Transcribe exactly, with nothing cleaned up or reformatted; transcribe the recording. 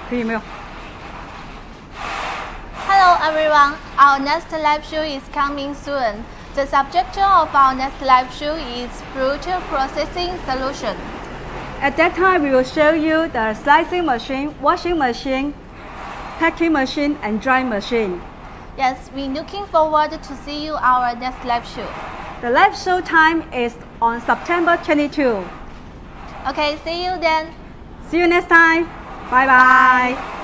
可以没有 Hello everyone, our next live show is coming soon. The subject of our next live show is fruit processing solution. At that time, we will show you the slicing machine, washing machine, packing machine, and drying machine. Yes, we're looking forward to see you our next live show. The live show time is on September twenty-second. Okay, see you then. See you next time. Bye bye. Bye.